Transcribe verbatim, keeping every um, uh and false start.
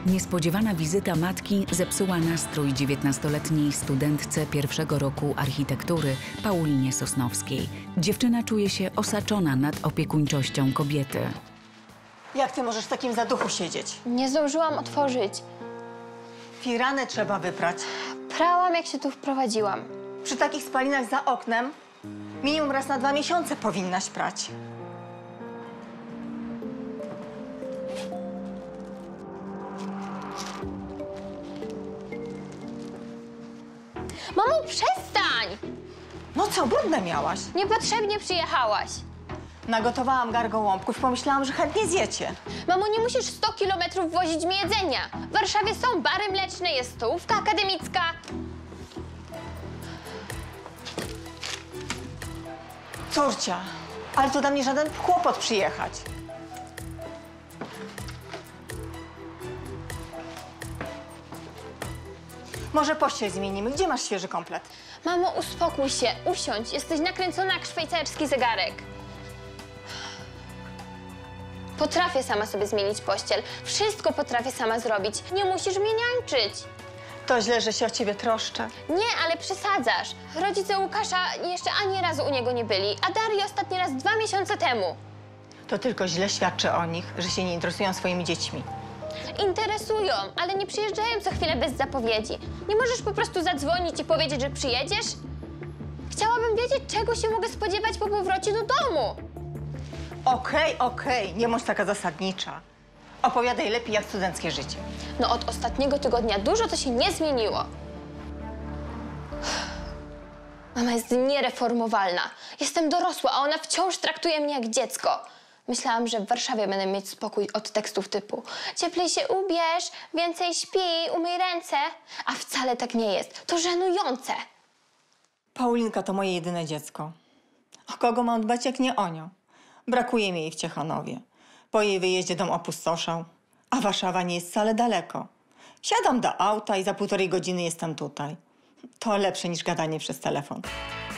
Niespodziewana wizyta matki zepsuła nastrój dziewiętnastoletniej studentce pierwszego roku architektury Paulinie Sosnowskiej. Dziewczyna czuje się osaczona nadopiekuńczością kobiety. Jak ty możesz w takim zaduchu siedzieć? Nie zdążyłam otworzyć. Firanę trzeba wyprać. Prałam, jak się tu wprowadziłam. Przy takich spalinach za oknem minimum raz na dwa miesiące powinnaś prać. Mamo, przestań! No co, brudne miałaś? Niepotrzebnie przyjechałaś. Nagotowałam gargołąbków i pomyślałam, że chętnie zjecie. Mamo, nie musisz sto kilometrów wozić mi jedzenia. W Warszawie są bary mleczne, jest stołówka akademicka. Córcia, ale to dla mnie żaden kłopot przyjechać. Może pościel zmienimy. Gdzie masz świeży komplet? Mamo, uspokój się, usiądź. Jesteś nakręcona jak szwajcarski zegarek. Potrafię sama sobie zmienić pościel. Wszystko potrafię sama zrobić. Nie musisz mnie niańczyć. To źle, że się o ciebie troszczę. Nie, ale przesadzasz. Rodzice Łukasza jeszcze ani razu u niego nie byli, a Darii ostatni raz dwa miesiące temu. To tylko źle świadczy o nich, że się nie interesują swoimi dziećmi. Interesują, ale nie przyjeżdżają co chwilę bez zapowiedzi. Nie możesz po prostu zadzwonić i powiedzieć, że przyjedziesz? Chciałabym wiedzieć, czego się mogę spodziewać po powrocie do domu. Okej, okej, nie bądź taka zasadnicza. Opowiadaj lepiej, jak studenckie życie. No od ostatniego tygodnia dużo to się nie zmieniło. Mama jest niereformowalna. Jestem dorosła, a ona wciąż traktuje mnie jak dziecko. Myślałam, że w Warszawie będę mieć spokój od tekstów typu cieplej się ubierz, więcej śpi, umyj ręce. A wcale tak nie jest. To żenujące. Paulinka to moje jedyne dziecko. O kogo mam dbać, jak nie o nią? Brakuje mi jej w Ciechanowie. Po jej wyjeździe dom opustoszał, a Warszawa nie jest wcale daleko. Siadam do auta i za półtorej godziny jestem tutaj. To lepsze niż gadanie przez telefon.